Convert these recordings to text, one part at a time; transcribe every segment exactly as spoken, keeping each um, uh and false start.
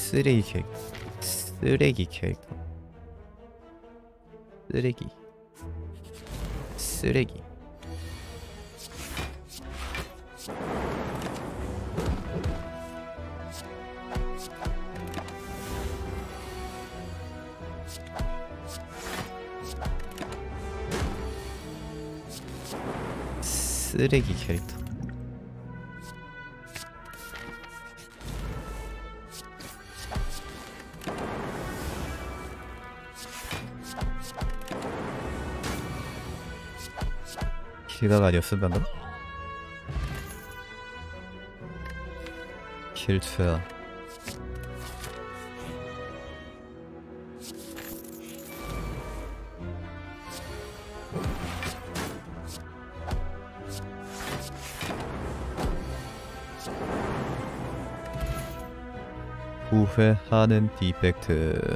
쓰레기 캐릭터. 쓰레기 캐릭터. 쓰레기. 쓰레기. 쓰레기 캐릭터. 킬각 아니었음 방금? 킬투야. 후회하는 디펙트.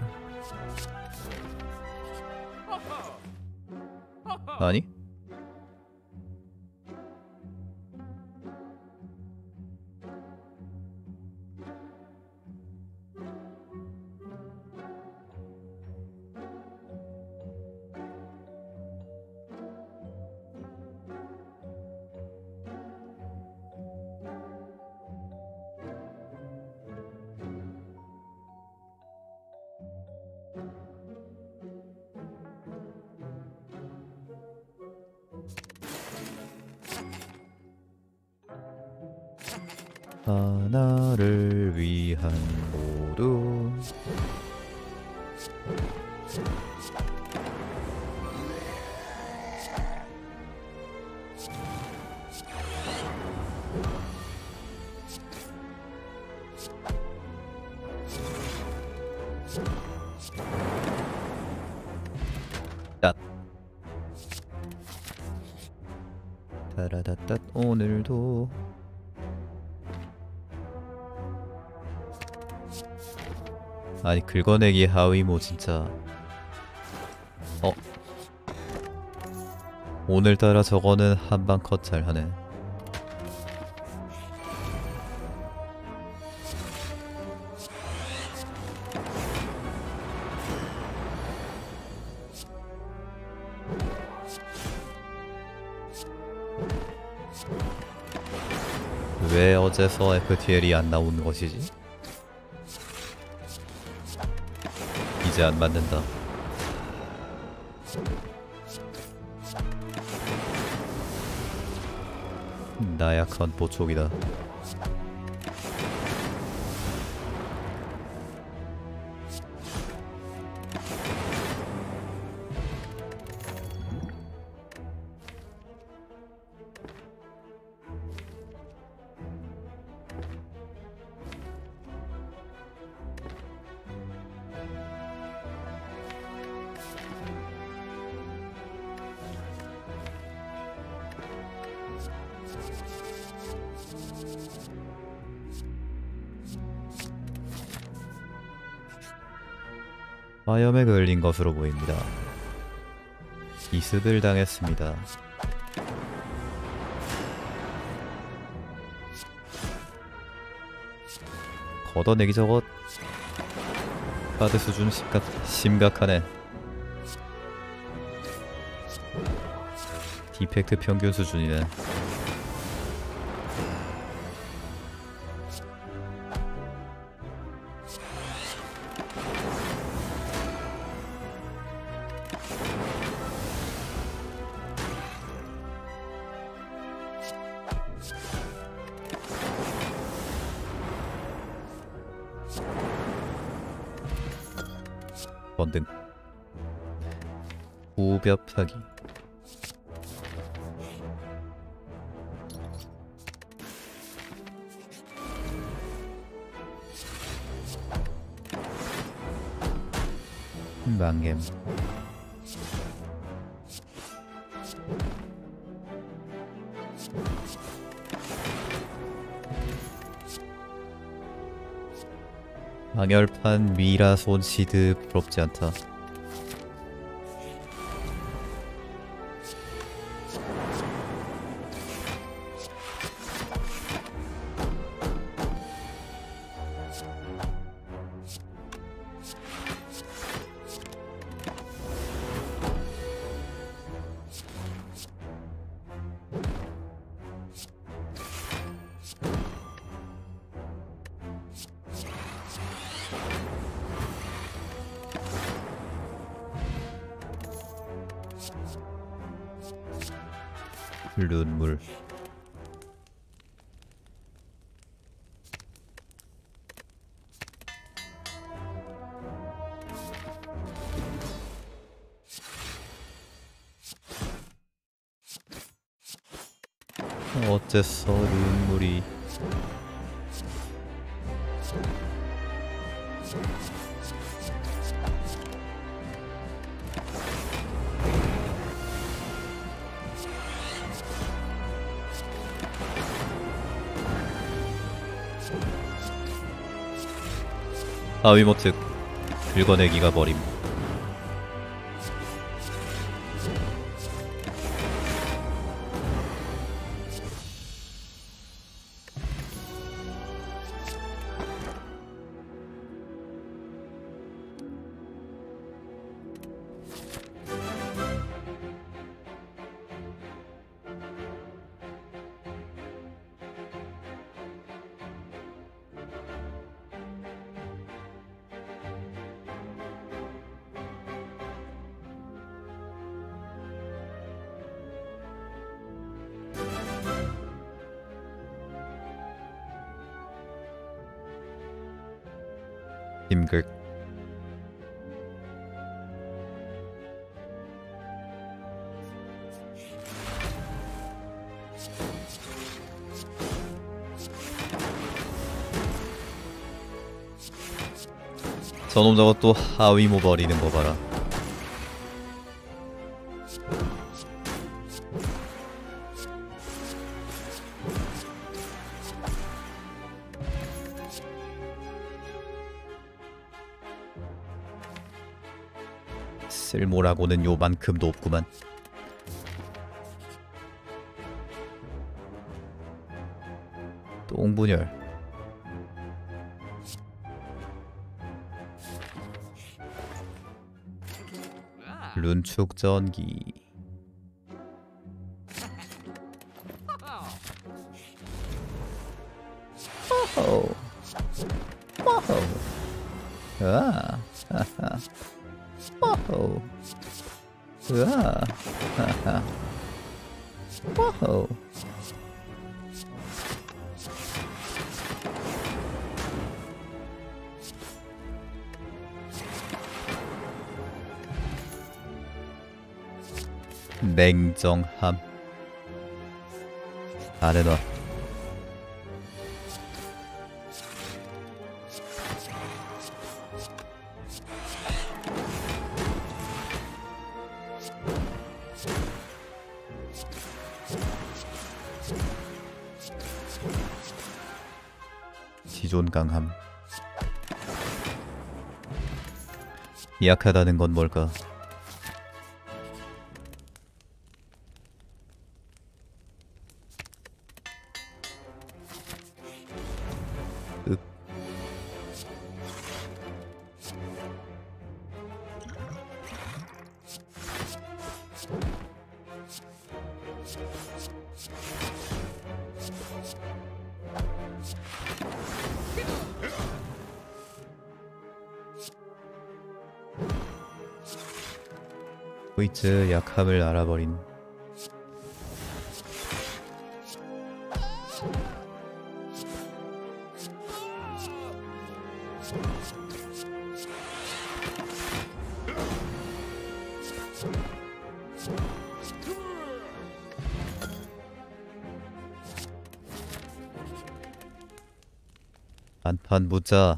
아니? 하나를 위한 모두. 딱. 따라다따 오늘도 아니 긁어내기 하위모 진짜. 어 오늘따라 저거는 한방 컷 잘하네. 왜 어제서 에프티엘이 안 나오는 것이지? 이제 안 맞는다. 나약한 보촉이다. 화염에 걸린 것으로 보입니다. 기습을 당했습니다. 걷어내기 저것 카드 수준 심각, 심각하네. 디펙트 평균 수준이네. 번등 후벼파기. 망겜. 망열판 미라 손시드 부럽지 않다. 눈물. 어째서 눈물이. 아위모특 긁어내기가 버림. 힘극. 저놈 저것 또 하위모 버리는 거 봐라. 쓸모라고는 요만큼도 없구만. 똥분열. 룬축전기. 오호. 오호. 아, 하하. 오호. 으아. 하하. 오호. 냉정함. 아래놔. 지존 강함. 약하다는 건 뭘까? 윽. 호이츠 약함을 알아버린. 한판 묻자.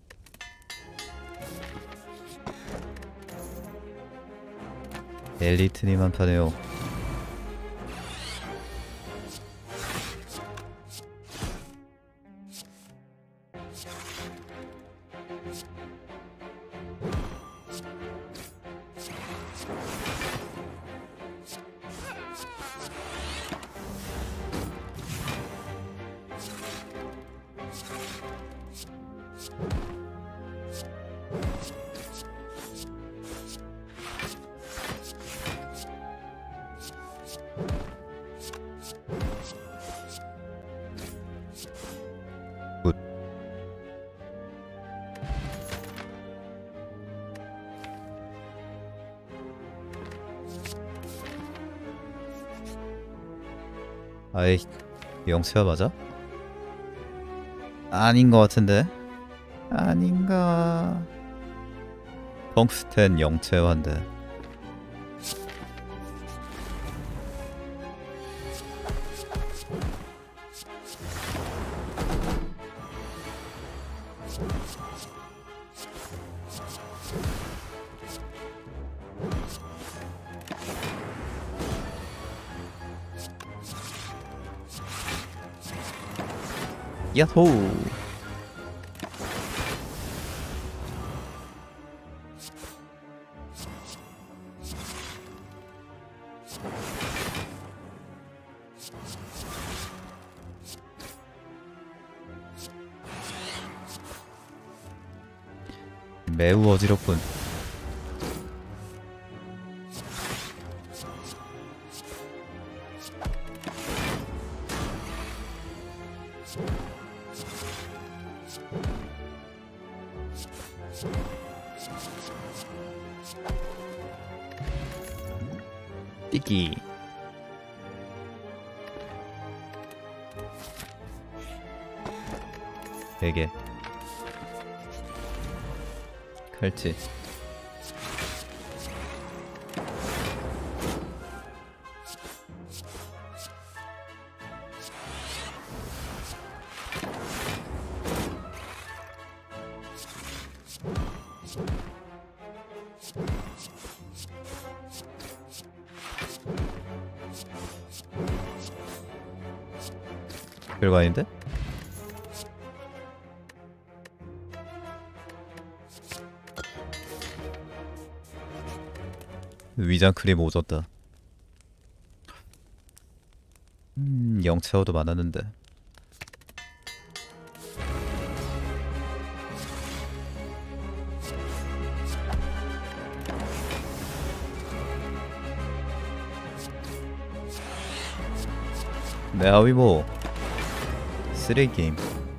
엘리트님 한판에요. 아이, 영체화 맞아? 아닌 것 같은데? 아닌가? 텅스텐 영체화인데. 야호! 매우 어지럽군. 띠기. 베개. 칼치. 별거 아닌데? 위장 크림 오졌다. 음, 영체어도 많았는데. 네, 아위모 쓰레기 게임.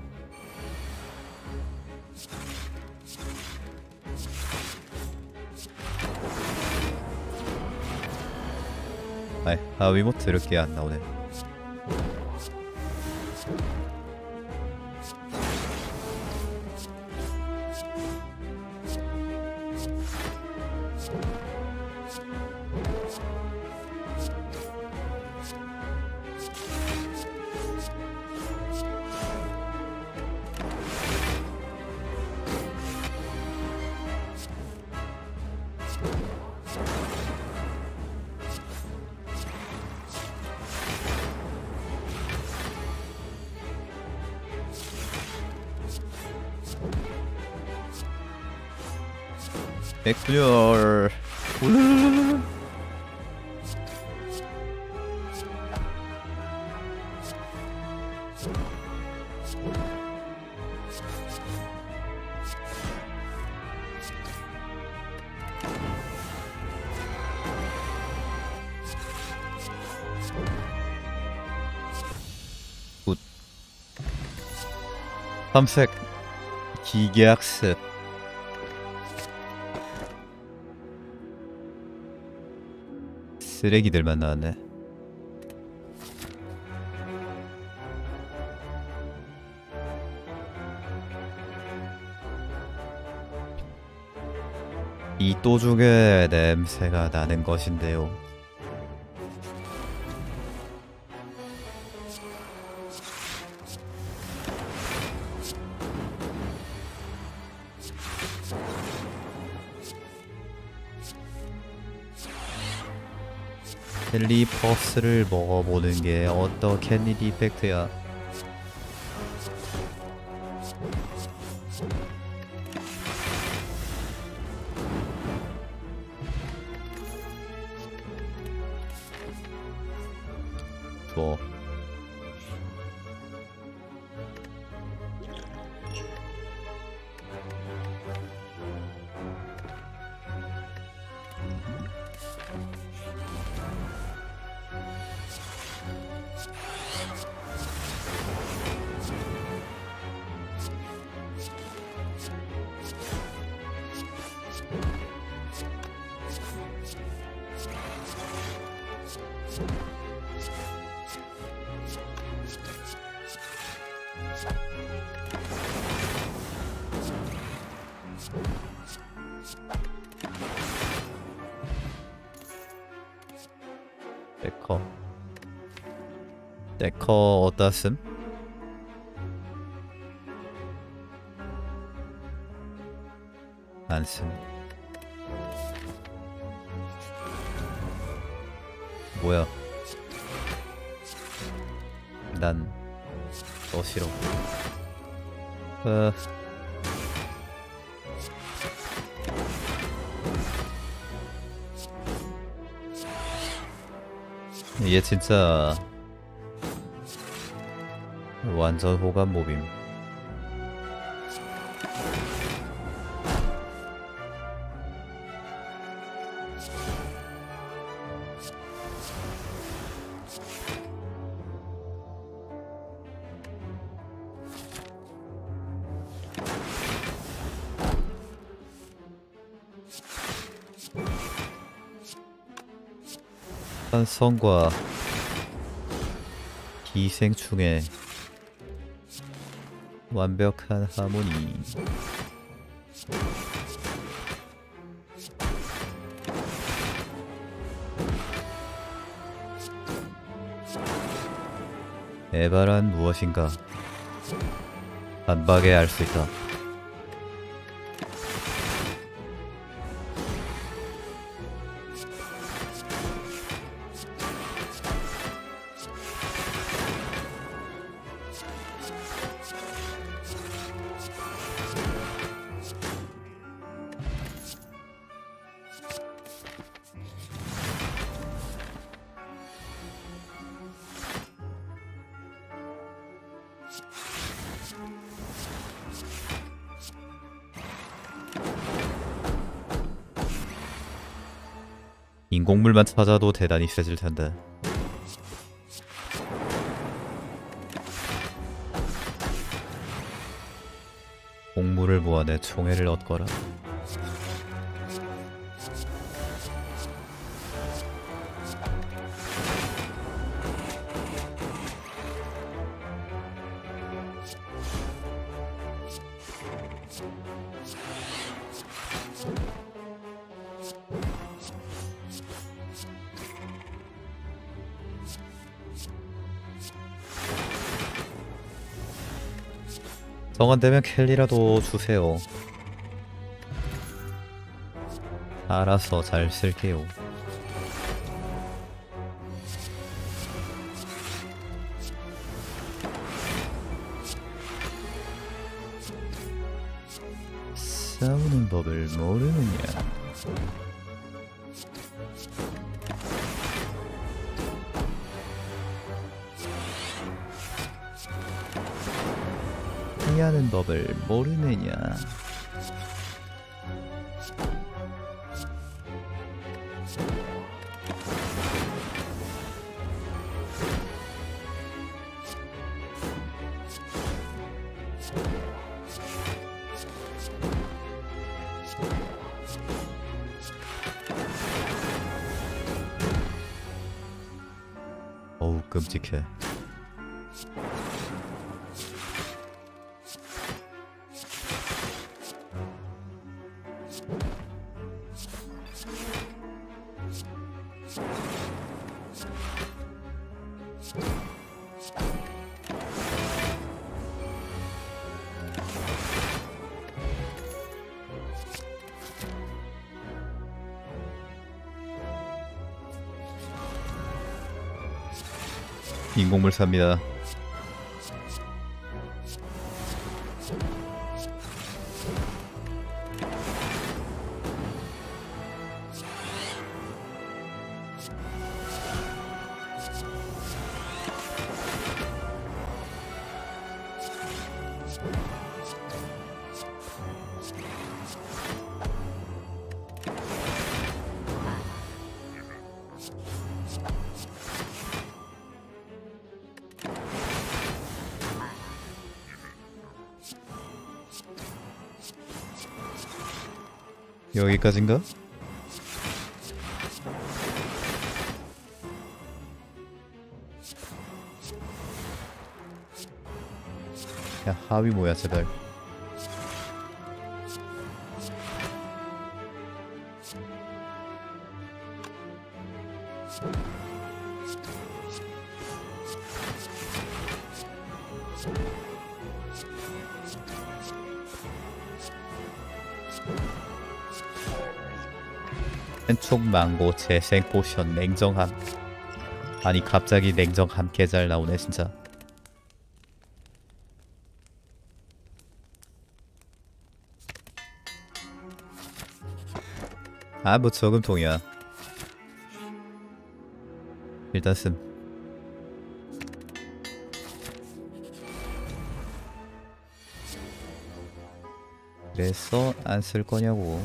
아이, 아위모 드럽게 안 나오네. 백분열. 울르르르르. 굿. 삼색 기계학습. 쓰레기들만 나왔네. 이 또중에 냄새가 나는 것인데요. 헬리퍼스를 먹어보는 게 어떻겠니 디펙트야. 좋아. 데커 데커 어디다 쓴? 안 쓴. 뭐야? 난 너 싫어. 어... 얘 진짜 완전 호감 모빔. 산성과 기생충의 완벽한 하모니. 에바란 무엇인가 단박에 알 수 있다. 인공물만 찾아도 대단히 세질 텐데. 공물을 모아내 총애를 얻거라. 정한되면 켈리라도 주세요. 알아서 잘 쓸게요. 싸우는 법을 모르느냐. 피하는 법을 모르느냐. 어우 끔찍해. 인공물 삽니다. 여기까지인가? 야 하위 뭐야 제발. 한촉 망고 재생 포션 냉정함. 아니 갑자기 냉정함 개잘 나오네 진짜. 아 뭐 저금통이야. 일단 씀. 그래서 안 쓸 거냐고.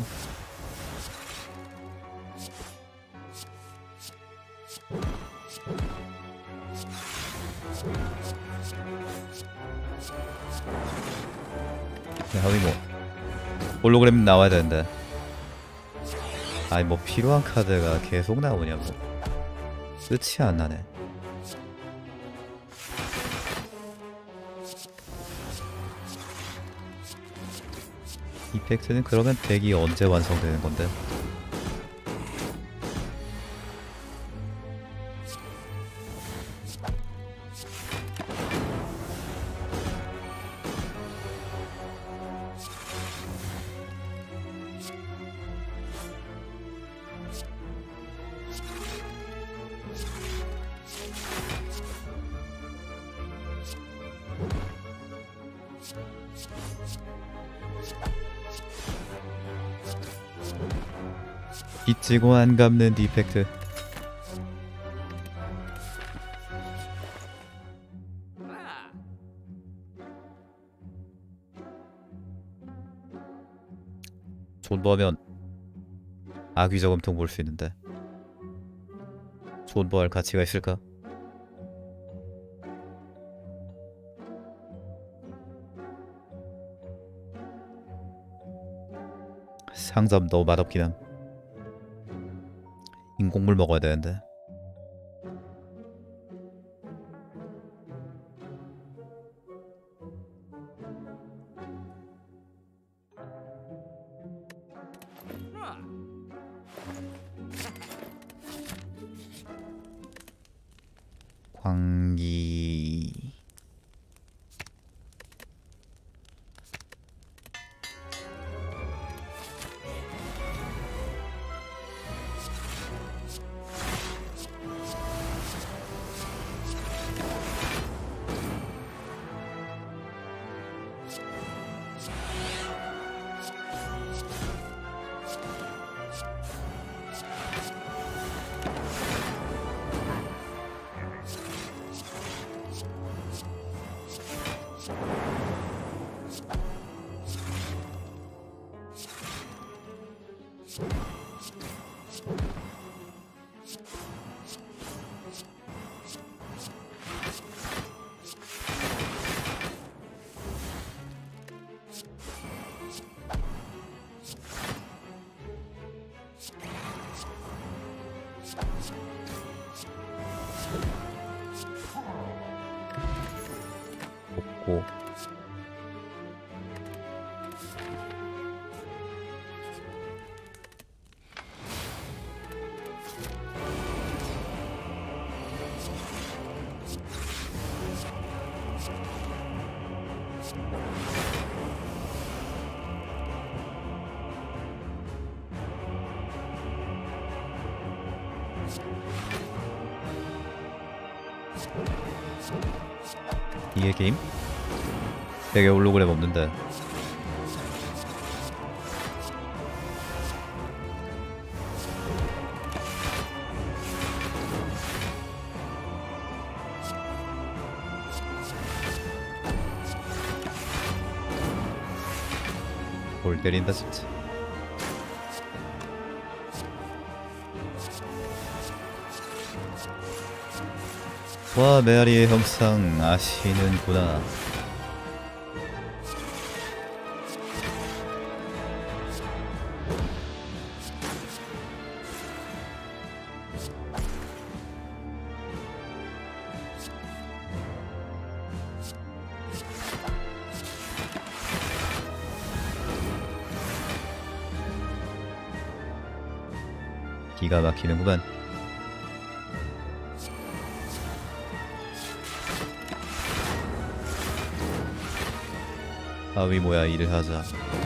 하위 뭐 홀로그램 나와야 되는데. 아니 뭐 필요한 카드가 계속 나오냐고. 끝이 안 나네. 이펙트는 그러면 덱이 언제 완성되는 건데? 빚지고 안 갚는 디펙트. 존버하면 아귀 저금통 볼 수 있는데 존버할 가치가 있을까? 상점 너무 맛없긴 함. 인공물 먹어야 되는데. 광기. 없고. 이게 게임? 되게 홀로그램 없는데. 볼 때린다 진짜. 와, 메아리의 형상 아시는구나. 기가 막히는구만. 하위 뭐야, 일을 하자.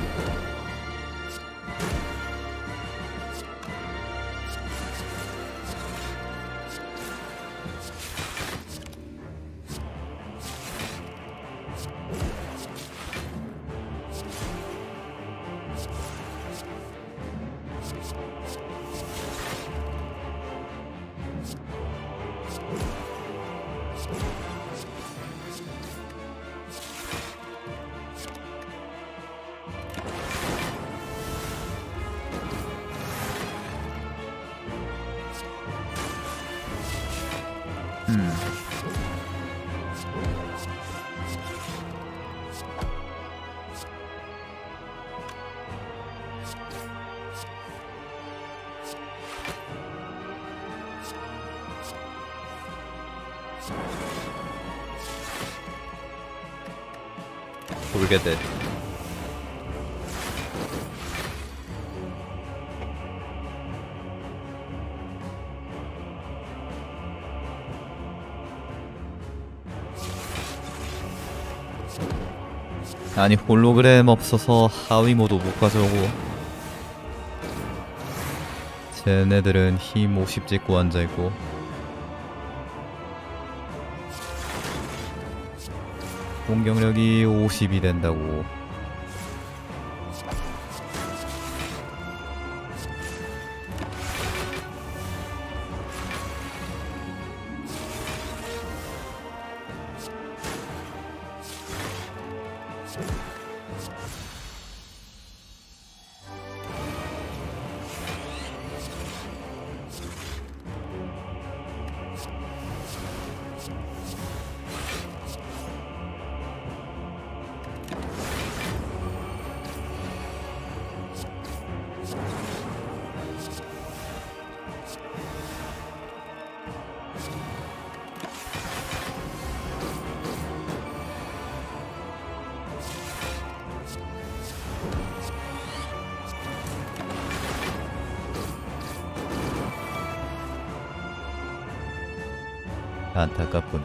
음. 모르겠네. 아니 홀로그램 없어서 하위 모드 못 가져오고 쟤네들은 힘 오십 찍고 앉아있고 공격력이 오십이 된다고. 안타깝군.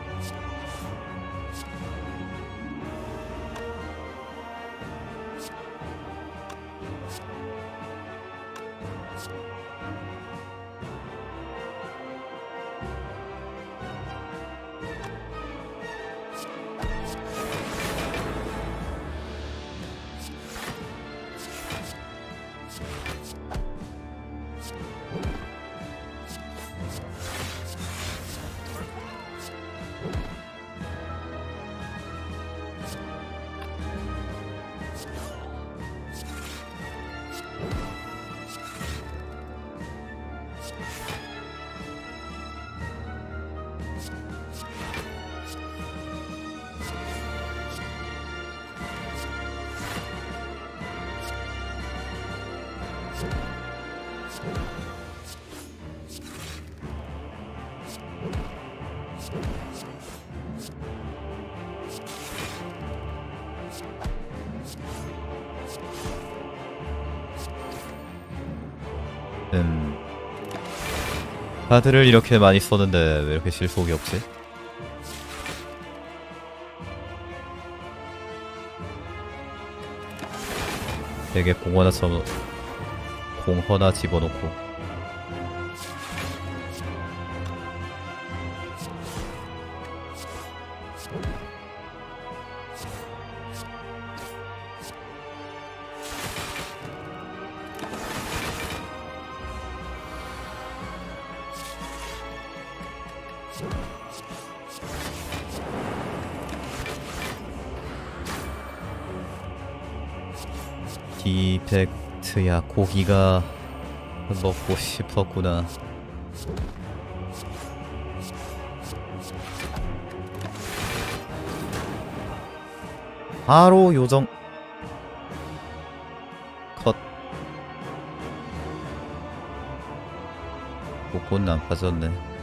음... 카드를 이렇게 많이 썼는데 왜 이렇게 실속이 없지? 되게 공 하나 쳐, 공 하나 집어넣고 디펙트야. 고기가 먹고 싶었구나. 바로 요정 컷. 복권 안 빠졌네.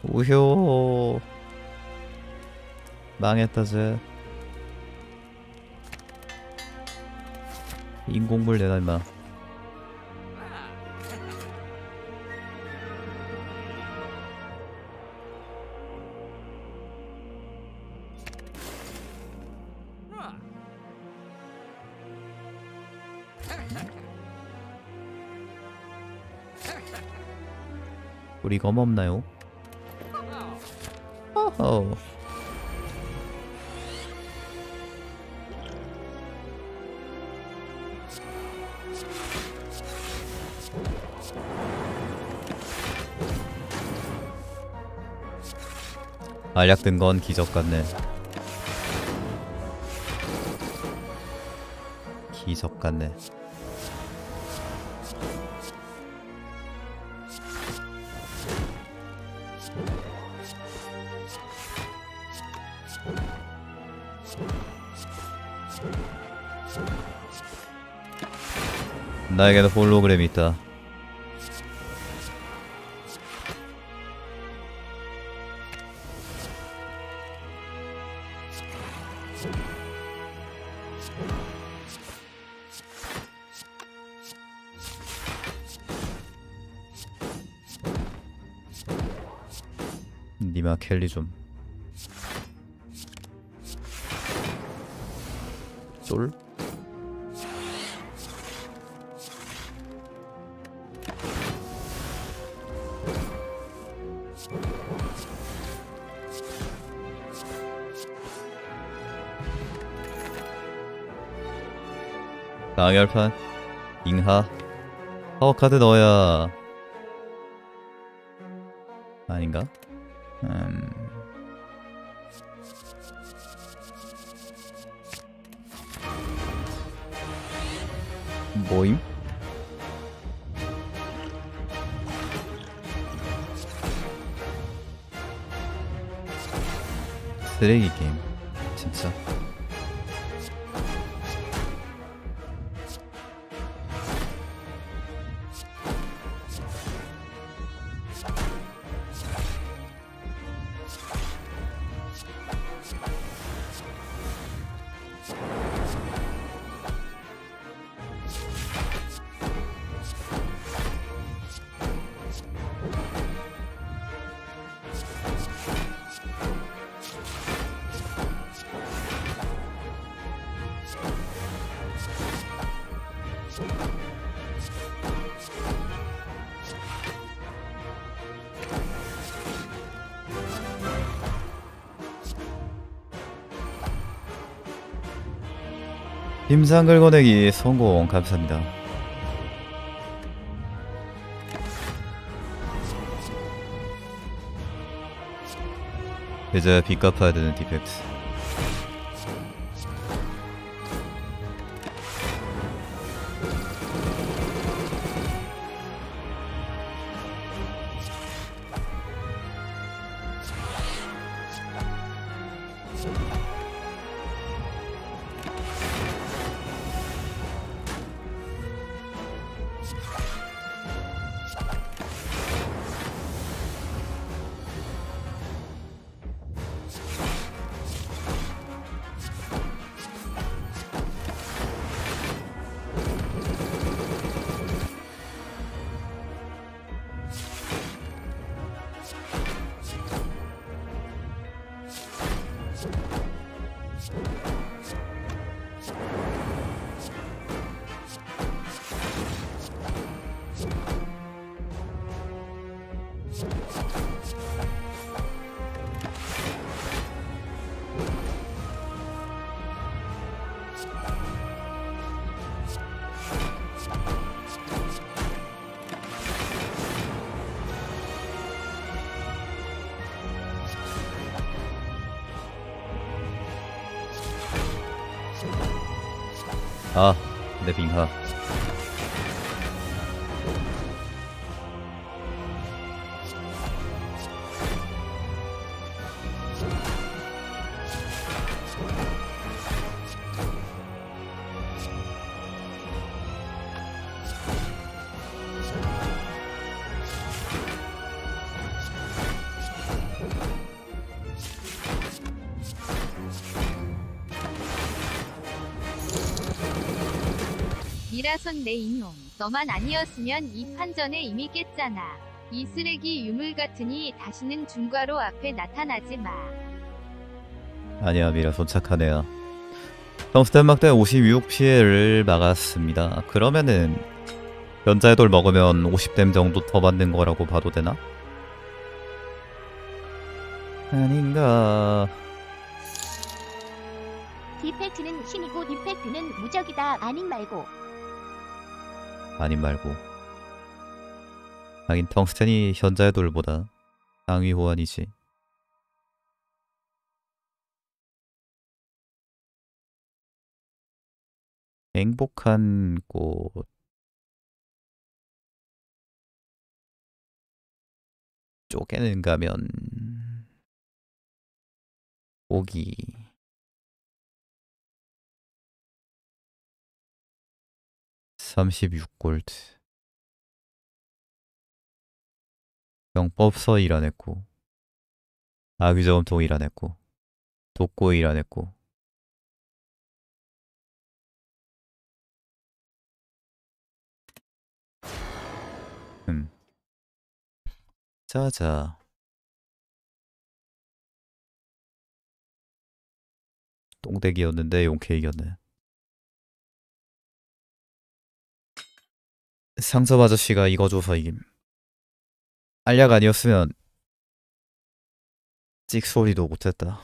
우효. 망했다 쟤. 인공물 내놔 임마. 우리 검 없나요? 어허. 알약 든 건 기적 같네. 기적 같네. 나에게는 홀로그램이 있다. 니마 켈리 좀 쫄? 강열판 잉하 파워카드 넣어야 아닌가? 음... 뭐임? 쓰레기 게임 진짜. 임상 긁어내기 성공. 감사합니다. 이제 빚 갚아야 되는 디펙트. 아, 내 빙하. 미라손 내 이놈. 너만 아니었으면 이 판전에 이미 깼잖아. 이 쓰레기 유물 같으니 다시는 중과로 앞에 나타나지 마. 아니야 미라 손 착한 애야. 텅스텐 막대 오십육 피해를 막았습니다. 그러면은 연자의 돌 먹으면 오십 댐 정도 더 받는 거라고 봐도 되나? 아닌가. 디펙트는 힘이고 디펙트는 무적이다. 아닌 말고. 아닌 말고. 하긴 텅스텐이 현자의 돌보다 상위 호환이지. 행복한 꽃. 쪼개는 가면 고기. 삼십육 골드. 병법서 일어냈고 아귀저음통 일어냈고 독고 일어냈고 음 자자 똥대기였는데 용케 이겼네. 상점 아저씨가 이거 줘서 이김. 알약 아니었으면 찍소리도 못했다.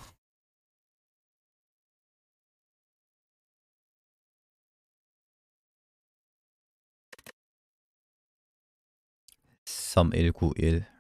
삼일구일